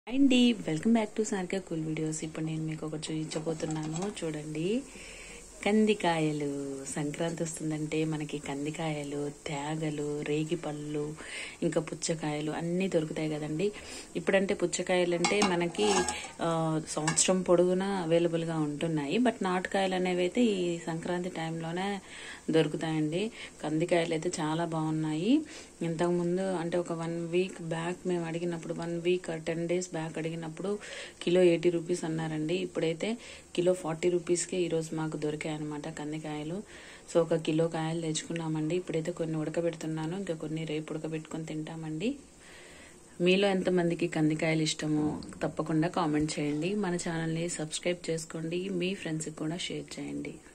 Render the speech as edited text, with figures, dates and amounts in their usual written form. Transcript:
అండి welcome back to సార్గా cool videos. ఇప్పుడు నేను మీకు ఒకటి చూపించబోతున్నాను. చూడండి, కందికాయలు. సంక్రాంతి వస్తుందంటే మనకి కందికాయలు, తేగలు, రేగి పళ్ళు, ఇంకా పుచ్చకాయలు అన్నీ దొరుకుతాయి కదండి. ఇప్పుడంటే పుచ్చకాయలు అంటే మనకి సంవత్సరం పొడుగునా అవైలబుల్గా ఉంటున్నాయి. బట్ నాటుకాయలు అనేవి అయితే ఈ సంక్రాంతి టైంలోనే దొరుకుతాయండి. కందికాయలు అయితే చాలా బాగున్నాయి. ఇంతకుముందు అంటే ఒక 1 వీక్ బ్యాక్ మేము అడిగినప్పుడు, 1 వీక్ 10 days బ్యాక్ అడిగినప్పుడు కిలో 80 రూపీస్ అన్నారండి. ఇప్పుడైతే కిలో 40 రూపీస్కే ఈరోజు మాకు దొరికాయి అనమాట కందికాయలు. సో 1 కిలో కాయలు తెచ్చుకున్నామండి. ఇప్పుడైతే కొన్ని ఉడకబెడుతున్నాను, ఇంకా కొన్ని రేపు ఉడకబెట్టుకొని తింటామండి. మీలో ఎంతమందికి కందికాయలు ఇష్టమో తప్పకుండా కామెంట్ చేయండి. మన ఛానల్ని సబ్స్క్రైబ్ చేసుకోండి, మీ ఫ్రెండ్స్కి కూడా షేర్ చేయండి.